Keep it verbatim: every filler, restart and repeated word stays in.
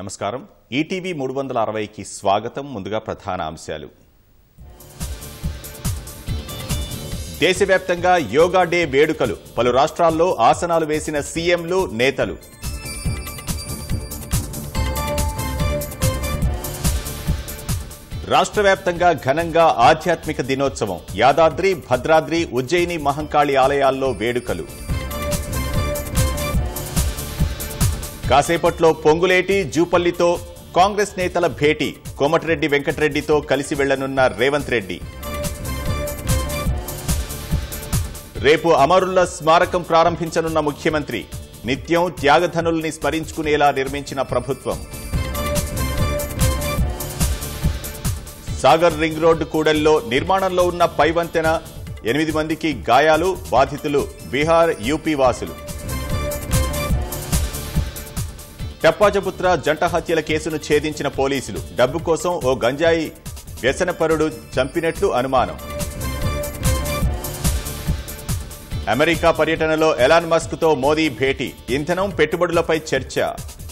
నమస్కారం ఈటీవీ మూడు వందల అరవైకి స్వాగతం. ముందుగా ప్రధాన అంశాలు. దేశవ్యాప్తంగా యోగా డే వేడుకలు. పలు రాష్ట్రాల్లో ఆసనాలు వేసిన సీఎంలు, నేతలు. రాష్ట్ర వ్యాప్తంగా ఘనంగా ఆధ్యాత్మిక దినోత్సవం. యాదాద్రి, భద్రాద్రి, ఉజ్జయిని మహంకాళి ఆలయాల్లో వేడుకలు. కాసేపట్లో పొంగులేటి, జూపల్లితో కాంగ్రెస్ నేతల భేటీ. కోమటిరెడ్డి వెంకటరెడ్డితో కలిసి వెళ్లనున్న రేవంత్ రెడ్డి. రేపు అమరుల స్మారకం ప్రారంభించనున్న ముఖ్యమంత్రి. నిత్యం త్యాగధనుల్ని స్మరించుకునేలా నిర్మించిన ప్రభుత్వం. సాగర్ రింగ్ రోడ్డు కూడల్లో నిర్మాణంలో ఉన్న పైవంతెన, ఎనిమిది మందికి గాయాలు. బాధితులు బీహార్, యూపీ వాసులు. టప్పాజపుత్ర జంట హత్యల కేసును ఛేదించిన పోలీసులు. డబ్బు కోసం ఓ గంజాయి వ్యసనపరుడు చంపినట్లు అనుమానం. అమెరికా పర్యటనలో ఎలాన్ మస్క్ తో మోదీ భేటీ. ఇంధనం, పెట్టుబడులపై చర్చ.